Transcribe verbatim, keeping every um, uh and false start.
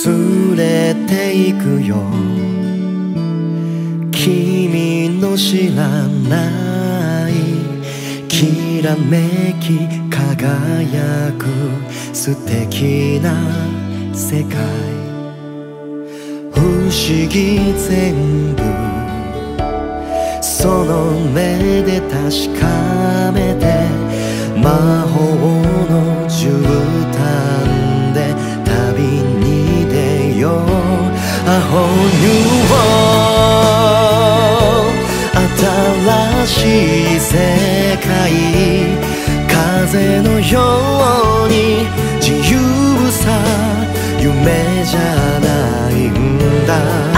連れて行くよ、君の知らないきらめき輝く素敵な世界。不思議全部その目で確かめて、魔法の絨毯で旅に出よう。A whole new world、 新しい世界。風のように自由さ、夢じゃないんだ。